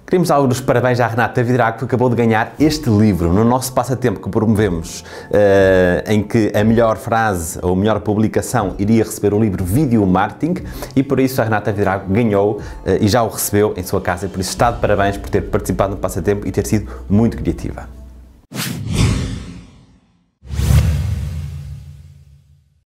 Queremos dar os parabéns à Renata Vidrago, que acabou de ganhar este livro no nosso passatempo que promovemos, em que a melhor frase ou a melhor publicação iria receber o livro Video Marketing, e por isso a Renata Vidrago ganhou e já o recebeu em sua casa, e por isso está de parabéns por ter participado no passatempo e ter sido muito criativa.